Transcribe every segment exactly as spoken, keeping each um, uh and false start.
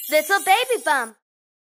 Little baby bum.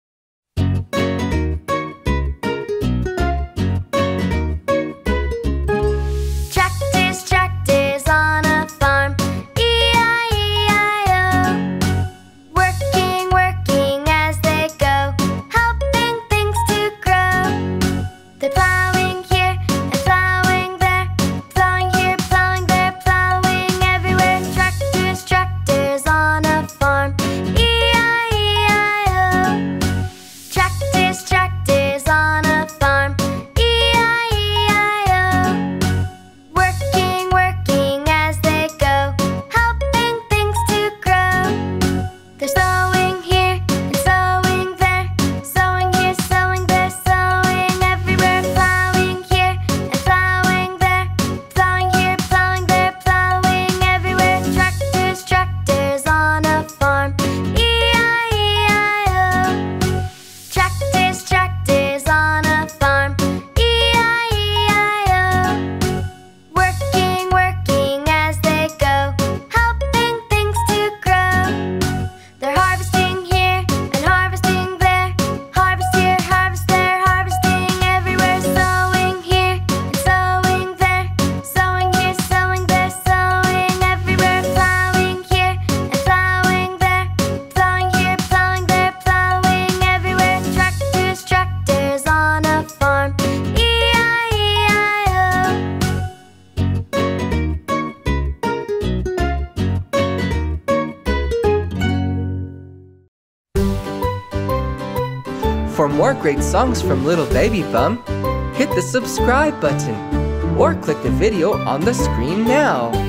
Tractors, tractors on a farm. E I E I O. Working, working as they go, helping things to grow. They're plowing here and plowing there, plowing here, plowing there, plowing everywhere. Tractors, tractors on a farm. E I E I O. Tractors, tractors on a farm. E I E I O. Working, working as they go, helping things to grow. They're sowing here and sowing there, sowing here, sowing there, sowing everywhere. Plowing here and plowing there, plowing here, plowing there, plowing everywhere. Tractors, tractors on a farm. E I E I O. Tractors, tractors on a farm. E I E I O. Working, working as they go, helping things to grow. They're harvesting here and harvesting there, harvest here, harvest there, harvesting everywhere. Sowing here and sowing there, sowing here, sowing there, sowing everywhere. Plowing here and plowing there, plowing here, plowing there, plowing everywhere. Tractors, tractors on a farm. E I E I O. For more great songs from Little Baby Bum, hit the subscribe button or click the video on the screen now.